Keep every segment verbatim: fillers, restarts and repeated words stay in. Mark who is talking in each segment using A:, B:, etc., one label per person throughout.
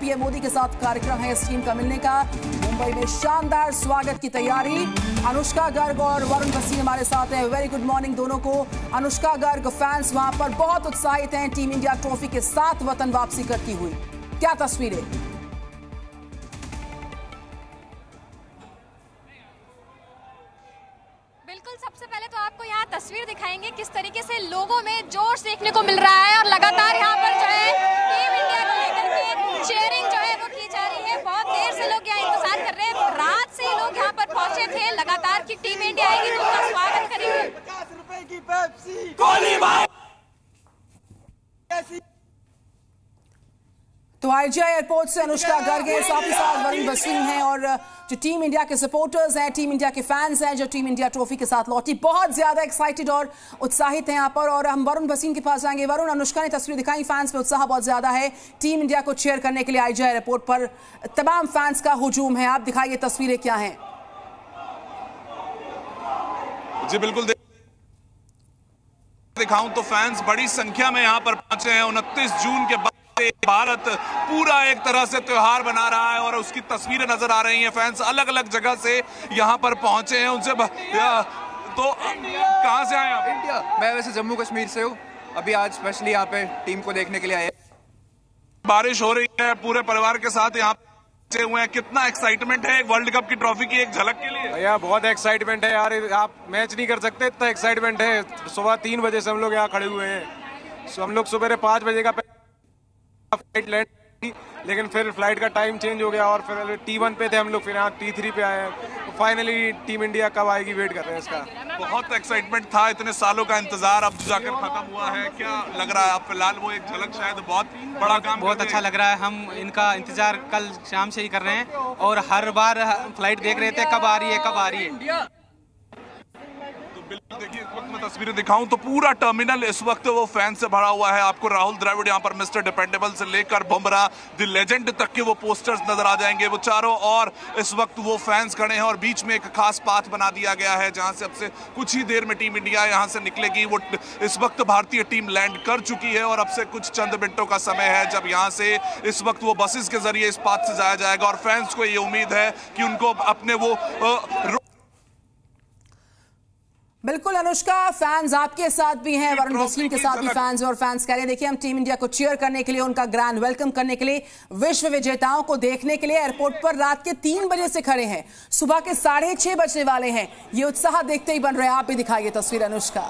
A: PM Modi के साथ कार्यक्रम है इस टीम का मिलने का। मुंबई में शानदार स्वागत की तैयारी। अनुष्का गर्ग और वरुण भसीन हमारे साथ हैं। वेरी गुड मॉर्निंग दोनों को। अनुष्का गर्ग, फैंस वहां पर बहुत उत्साहित हैं टीम इंडिया ट्रॉफी के साथ वतन वापसी करती हुई, क्या तस्वीरें?
B: बिल्कुल, सबसे पहले तो आपको यहाँ तस्वीर दिखाएंगे किस तरीके से लोगों में जोश देखने को मिल रहा है और लगातार यहाँ पर जो है टीम इंडिया को लेकर के चीयरिंग जो है वो की जा रही है। बहुत देर से लोग यहाँ इंतजार कर रहे हैं, रात से ही लोग यहाँ पर पहुंचे थे लगातार कि टीम इंडिया आएगी तो उसका स्वागत करेंगे।
C: पचास रुपए की पेप्सी
A: तो आईजीआई एयरपोर्ट से अनुष्का गर्ग है, साथ ही साथ वरुण भसीन हैं और जो टीम इंडिया के सपोर्टर्स हैं, टीम इंडिया के फैंस हैं जो टीम इंडिया ट्रॉफी के साथ लौटी, बहुत ज्यादा एक्साइटेड और उत्साहित हैं यहाँ पर। और हम वरुण भसीन के पास जाएंगे। वरुण, अनुष्का ने तस्वीर दिखाई, फैंस में उत्साह बहुत ज्यादा है टीम इंडिया को चीयर करने के लिए। आईजीआई एयरपोर्ट पर तमाम फैंस का हुजूम है, आप दिखाइए तस्वीरें क्या हैं?
D: जी बिल्कुल दिखाऊं तो फैंस बड़ी संख्या में यहाँ पर पहुंचे हैं। उनतीस जून के बाद भारत पूरा एक तरह से त्योहार बना रहा है और उसकी तस्वीरें नजर आ रही हैं। फैंस अलग अलग जगह से यहाँ पर पहुंचे हैं। उनसे ब... तो कहां से आए आप?
E: इंडिया। मैं वैसे जम्मू कश्मीर से हूँ, अभी आज स्पेशली यहाँ पे टीम को देखने के लिए आए।
D: बारिश हो रही है, पूरे परिवार के साथ यहाँ पहुंचे हुए हैं। कितना एक्साइटमेंट है वर्ल्ड कप की ट्रॉफी की एक झलक के लिए?
F: भैया बहुत एक्साइटमेंट है यार, आप मैच नहीं कर सकते, इतना एक्साइटमेंट है। सुबह तीन बजे से हम लोग यहाँ खड़े हुए हैं। सो हम लोग सुबह पाँच बजे का फ्लाइट लैंड, लेकिन फिर फ्लाइट का टाइम चेंज हो गया और फिर टी वन पे थे हम लोग, फिर यहाँ टी थ्री पे आए हैं। तो फाइनली टीम इंडिया कब आएगी वेट कर रहे हैं इसका।
D: बहुत एक्साइटमेंट था, इतने सालों का इंतजार अब जाकर खत्म हुआ है। क्या लग रहा है अब फिलहाल वो एक झलक शायद बहुत बड़ा काम?
G: बहुत अच्छा लग रहा है। हम इनका इंतजार कल शाम से ही कर रहे हैं और हर बार फ्लाइट देख रहे थे कब आ रही है कब आ रही है।
D: देखिए इस वक्त मैं तस्वीरें दिखाऊं तो पूरा टर्मिनल इस वक्त वो फैन से भरा हुआ है। आपको राहुल द्रविड़ यहाँ पर मिस्टर डिपेंडेबल से लेकर बुमराह द लेजेंड तक के वो पोस्टर्स नजर आ जाएंगे। वो चारों और इस वक्त वो फैंस खड़े हैं और बीच में एक खास पाथ बना दिया गया है जहां से अब से कुछ ही देर में टीम इंडिया यहां से निकलेगी। वो इस वक्त भारतीय टीम लैंड कर चुकी है और अब से कुछ चंद मिनटों का समय है जब यहाँ से इस वक्त वो बसेस के जरिए इस पाथ से जाया जाएगा और फैंस को ये उम्मीद है कि उनको अपने वो
A: बिल्कुल अनुष्का, फैंस आपके साथ भी हैं, वरुण भसीन के साथ भी फैंस और फैंस कह रहे हैं देखिए हम टीम इंडिया को चीयर करने के लिए, उनका ग्रैंड वेलकम करने के लिए, विश्व विजेताओं को देखने के लिए एयरपोर्ट पर रात के तीन बजे से खड़े हैं, सुबह के साढ़े छह बजने वाले हैं। ये उत्साह देखते ही बन रहे हैं। आप भी दिखाइए तस्वीर अनुष्का।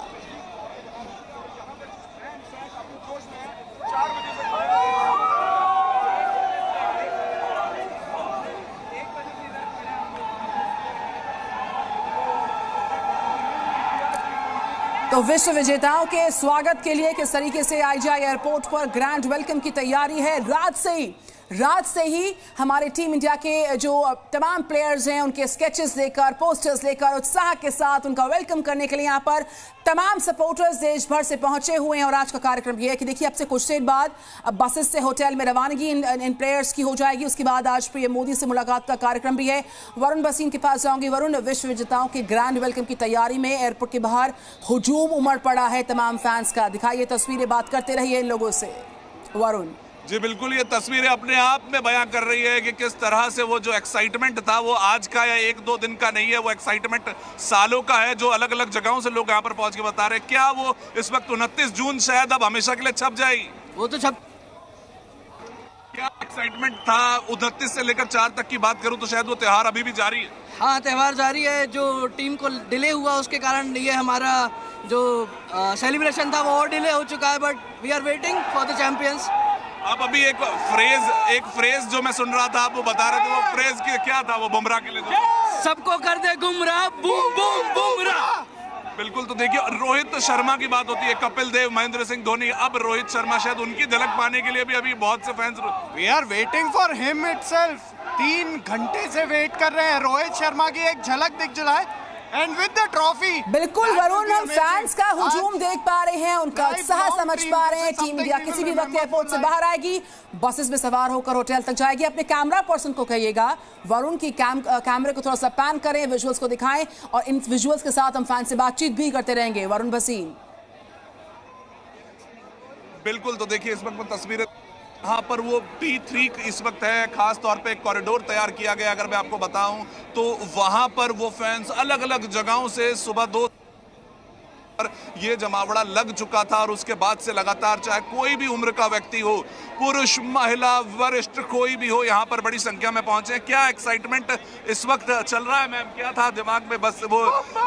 A: तो विश्व विजेताओं के स्वागत के लिए किस तरीके से आईजीआई एयरपोर्ट पर ग्रैंड वेलकम की तैयारी है। रात से ही रात से ही हमारे टीम इंडिया के जो तमाम प्लेयर्स हैं उनके स्केचेस लेकर, पोस्टर्स लेकर उत्साह के साथ उनका वेलकम करने के लिए यहाँ पर तमाम सपोर्टर्स देश भर से पहुंचे हुए हैं। और आज का कार्यक्रम यह है कि देखिए अब से कुछ देर बाद अब बसेस से होटल में रवानगी इन, इन प्लेयर्स की हो जाएगी। उसके बाद आज पीएम मोदी से मुलाकात का कार्यक्रम भी है। वरुण भसीन के पास जाऊंगी। वरुण, विश्व विजेताओं के ग्रैंड वेलकम की तैयारी में एयरपोर्ट के बाहर हुजूम उमड़ पड़ा है तमाम फैंस का, दिखाइए तस्वीरें, बात करते रहिए इन लोगों से। वरुण
D: जी बिल्कुल, ये तस्वीरें अपने आप में बयां कर रही है कि किस तरह से वो जो एक्साइटमेंट था वो आज का या एक दो दिन का नहीं है, वो एक्साइटमेंट सालों का है जो अलग अलग जगहों से लोग यहाँ पर पहुंच के बता रहे हैं। क्या वो इस वक्त उनतीस जून शायद अब हमेशा के लिए छप जाएगी?
G: वो तो छप
D: क्या एक्साइटमेंट था उनतीस से लेकर चार तक की बात करूं तो शायद वो त्योहार अभी भी जारी है।
H: हाँ, त्योहार जारी है। जो टीम को डिले हुआ उसके कारण ये हमारा जो सेलिब्रेशन था वो और डिले हो चुका है, but we are waiting for the champions.
D: अब अभी एक फ्रेज एक फ्रेज जो मैं सुन रहा था, आप वो बता रहे थे, वो फ्रेज की क्या था? वो बुमराह के लिए
H: सबको कर दे गुमराह, बूम बूम बुमराह।
D: बिल्कुल, तो देखिए रोहित शर्मा की बात होती है, कपिल देव, महेंद्र सिंह धोनी, अब रोहित शर्मा, शायद उनकी झलक पाने के लिए भी अभी बहुत से fans
C: we are waiting for him itself. तीन घंटे से वेट कर रहे हैं रोहित शर्मा की एक झलक दिख जाए एंड विद द ट्रॉफी।
A: बिल्कुल वरुण, हम फैंस का हुजूम देख पा रहे हैं, उनका उत्साह समझ पा रहे हैं। टीम इंडिया किसी भी वक्त एयरपोर्ट से बाहर आएगी, बसेस में सवार होकर होटल तक जाएगी। अपने कैमरा पर्सन को कहिएगा वरुण की कैम कैमरे को थोड़ा सा पैन करें, विजुअल्स को दिखाएं और इन विजुअल्स के साथ हम फैंस से बातचीत भी करते रहेंगे। वरुण भसीन।
D: बिल्कुल, तो देखिए इस वक्त तस्वीरें यहाँ पर वो टी थ्री इस वक्त है, खास तौर पे एक कॉरिडोर तैयार किया गया। अगर मैं आपको बताऊं तो वहां पर वो फैंस अलग अलग जगहों से सुबह दो ये जमावड़ा लग चुका था और उसके बाद से लगातार चाहे कोई भी उम्र का व्यक्ति हो, पुरुष, महिला, वरिष्ठ, कोई भी हो, यहाँ पर बड़ी संख्या में पहुंचे। क्या एक्साइटमेंट इस वक्त चल रहा है मैम? क्या था दिमाग में? बस वो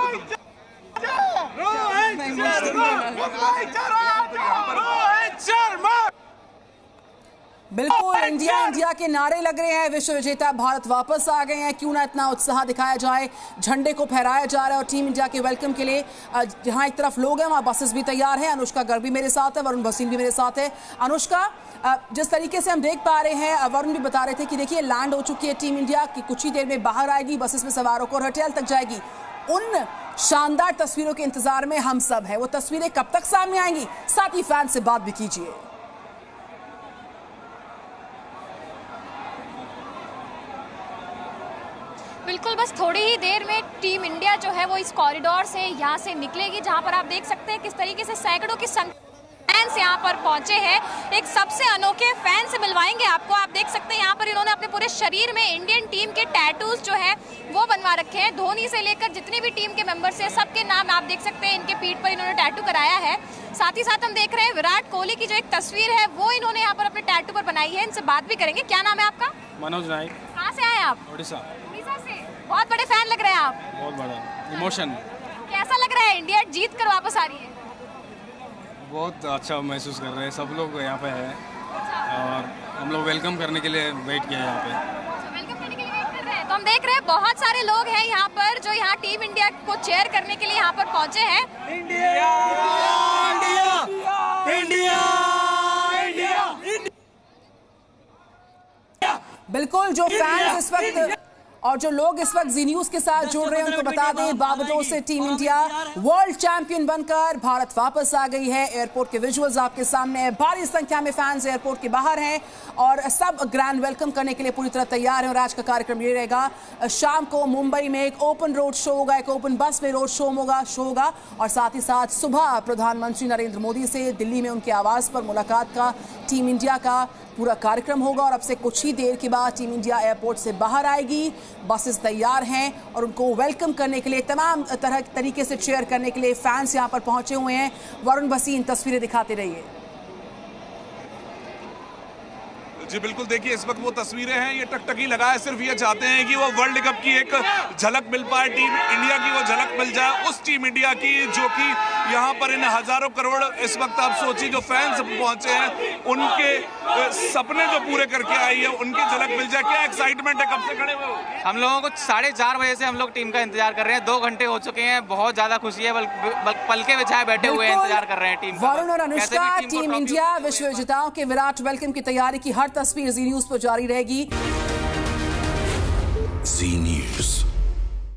A: बिल्कुल इंडिया इंडिया के नारे लग रहे हैं, विश्व विजेता भारत वापस आ गए हैं, क्यों ना इतना उत्साह दिखाया जाए, झंडे को फहराया जा रहा है। और टीम इंडिया के वेलकम के लिए जहां एक तरफ लोग हैं वहां बसेस भी तैयार हैं। अनुष्का गर्ग भी मेरे साथ है, वरुण भसीन भी मेरे साथ है। अनुष्का, जिस तरीके से हम देख पा रहे हैं, वरुण भी बता रहे थे कि देखिए लैंड हो चुकी है टीम इंडिया की, कुछ ही देर में बाहर आएगी, बसेस में सवार होकर होटल तक जाएगी। उन शानदार तस्वीरों के इंतजार में हम सब हैं, वो तस्वीरें कब तक सामने आएंगी? साथ ही फैन से बात भी कीजिए।
B: बिल्कुल, बस थोड़ी ही देर में टीम इंडिया जो है वो इस कॉरिडोर से यहाँ से निकलेगी, जहाँ पर आप देख सकते हैं किस तरीके से सैकड़ों की संख्या फैंस यहाँ पर पहुंचे हैं। एक सबसे अनोखे फैन से मिलवाएंगे आपको। आप देख सकते हैं यहाँ पर इन्होंने अपने पूरे शरीर में इंडियन टीम के टैटूज जो है वो बनवा रखे हैं। धोनी से लेकर जितनी भी टीम के मेंबर्स हैं सबके नाम आप देख सकते हैं इनके पीठ पर इन्होंने टैटू कराया है। साथ ही साथ हम देख रहे हैं विराट कोहली की जो एक तस्वीर है वो इन्होंने यहाँ पर अपने टैटू पर बनाई है। इनसे बात भी करेंगे। क्या नाम है आपका?
F: मनोज नाइक।
B: कहाँ से आए आप?
F: ओडिशा।
B: ओडिशा से। बहुत बड़े फैन लग रहे हैं आप।
F: बहुत बड़ा इमोशन।
B: कैसा लग रहा है इंडिया जीत कर वापस आ रही है?
F: बहुत अच्छा महसूस कर रहे हैं, सब लोग यहाँ पे हैं और हम लोग वेलकम करने के लिए वेट किया है यहाँ पे।
B: वेलकम करने के लिए वेट कर रहे हैं। तो हम देख रहे हैं बहुत सारे लोग हैं यहाँ पर जो यहाँ टीम इंडिया को चेयर करने के लिए यहाँ पर पहुंचे हैं।
H: India India India India.
A: बिल्कुल, जो फैंस इस वक्त और जो लोग इस वक्त जी न्यूज के साथ जुड़ रहे हैं उनको बता दें, बावजूद से टीम इंडिया वर्ल्ड चैंपियन बनकर भारत वापस आ गई है। एयरपोर्ट के विजुअल्स आपके सामने है, भारी संख्या में फैंस एयरपोर्ट के बाहर हैं और सब ग्रैंड वेलकम करने के लिए पूरी तरह तैयार हैं। और आज का कार्यक्रम ये रहेगा, शाम को मुंबई में एक ओपन रोड शो होगा, एक ओपन बस में रोड शो होगा शो होगा और साथ ही साथ सुबह प्रधानमंत्री नरेंद्र मोदी से दिल्ली में उनके आवास पर मुलाकात का टीम इंडिया का पूरा कार्यक्रम होगा। और अब से कुछ ही देर के बाद टीम इंडिया एयरपोर्ट से बाहर आएगी, बसेस तैयार हैं और उनको वेलकम करने के लिए तमाम तरह तरीके से चेयर करने के लिए फैंस यहां पर पहुंचे हुए हैं। वरुण भसीन, तस्वीरें दिखाते रहिए।
D: जी बिल्कुल, देखिए इस वक्त वो तस्वीरें हैं, ये टकटकी लगाए सिर्फ ये चाहते हैं कि वो वर्ल्ड कप की एक झलक मिल पाए, टीम इंडिया की वो झलक मिल जाए, उस टीम इंडिया की जो कि यहाँ पर इन हजारों करोड़ इस वक्त आप सोचिए जो फैंस पहुंचे हैं उनके सपने जो पूरे करके आई है उनकी झलक मिल जाए। क्या एक्साइटमेंट है? कब से खड़े हुए हो?
G: हम लोगों को साढ़े चार बजे से हम लोग टीम का इंतजार कर रहे हैं, दो घंटे हो चुके हैं, बहुत ज्यादा खुशी है, बल, बल, पलके बिछाए बैठे हुए हैं, इंतजार कर रहे हैं टीम।
A: वरुण और अनुष्का, टीम इंडिया विश्व विजेताओं के विराट वेलकम की तैयारी की हर तस्वीर जी न्यूज पर जारी रहेगी।
I: जी न्यूज।